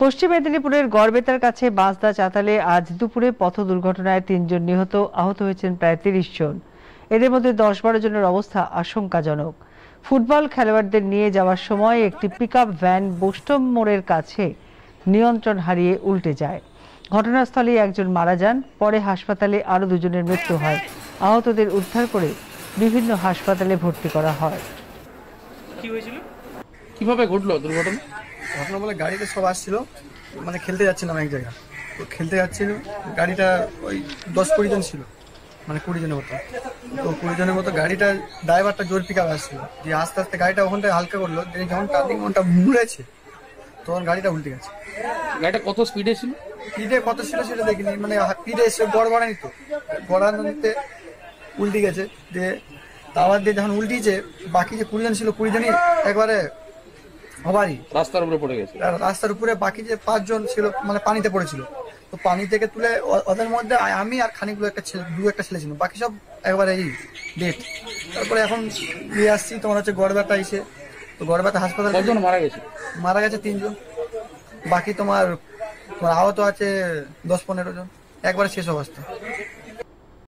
পশ্চিম মেদিনীপুরের গড়বেতার কাছে বাঁশদা চাতালে আজ দুপুরে পথ দুর্ঘটনায় ৩ জন নিহত, আহত হয়েছেন প্রায় ৩০ জন। এদের মধ্যে ১০-১২ জনের অবস্থা আশঙ্কাজনক। ফুটবল খেলোয়াড়দের নিয়ে যাওয়ার সময় একটি পিকআপ ভ্যান বোস্টম মোড়ের কাছে নিয়ন্ত্রণ হারিয়ে উল্টে যায়। ঘটনাস্থলেই একজন মারা যান, পরে হাসপাতালে আরও ২ জনের মৃত্যু হয়। আহতদের উদ্ধার করে বিভিন্ন হাসপাতালে ভর্তি করা হয়। কি হয়েছিল, কিভাবে ঘটলো দুর্ঘটনা? ঘটনা বলে গাড়িতে সব আসছিল, মানে খেলতে যাচ্ছিলাম এক জায়গায়, তো খেলতে যাচ্ছিল গাড়িটা ওই 10-20 জন ছিল, মানে 20 জনের মতো। তো 20 জনের মতো গাড়িটা ড্রাইভারটা জোর পিক আপ আসছিল, দিয়ে আস্তে আস্তে গাড়িটা ওখানটায় হালকা করলো, দিয়ে যখন টার্নিং ওটা মুড়েছে তখন গাড়িটা উল্টে গেছে। গাড়িটা কত স্পিডে ছিল? স্পিডে কত ছিল সেটা দেখিনি, মানে স্পিডে এসে গড়ানি তো গড়ানিতে উল্টে গেছে। দিয়ে আবার দিয়ে যখন উল্টিয়েছে, বাকি যে 20 জন ছিল 20 জনই একবারে হবারই রাস্তার উপরে পড়ে গেছে। রাস্তার উপরে বাকি যে 5 জন ছিল মানে পানিতে পড়েছিল, তো পানি থেকে তুলে ওদের মধ্যে আমি আর খানিকগুলো একটা ছেলে ছিল, বাকি সব একবারে এই ডেট। তারপরে এখন নিয়ে আসছি তোমার হচ্ছে গড়বেতা এসে, তো গড়বেতা হাসপাতালে। কতজন মারা গেছে? মারা গেছে 3 জন, বাকি তোমার আহত আছে 10-15 জন, একবারে শেষ অবস্থা।